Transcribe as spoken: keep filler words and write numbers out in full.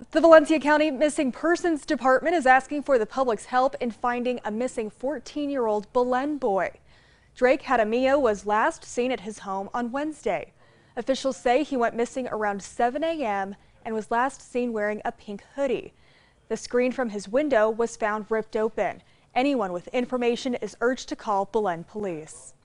The Valencia County Missing Persons Department is asking for the public's help in finding a missing fourteen-year-old Belen boy. Drake Hadamio was last seen at his home on Wednesday. Officials say he went missing around seven A M and was last seen wearing a pink hoodie. The screen from his window was found ripped open. Anyone with information is urged to call Belen police.